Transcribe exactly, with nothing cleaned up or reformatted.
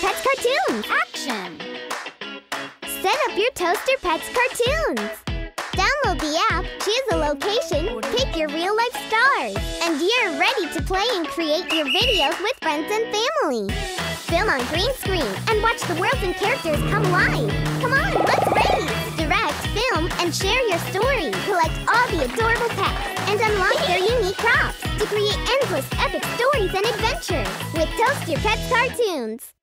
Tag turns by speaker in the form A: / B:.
A: Pets cartoons! Action! Set up your Toaster Pets cartoons! Download the app, choose a location, pick your real-life stars, and you're ready to play and create your videos with friends and family. Film on green screen and watch the worlds and characters come live. Come on, let's race! Direct, film, and share your story. Collect all the adorable pets and unlock their unique props to create endless epic stories and adventures with Toast Your Pets cartoons.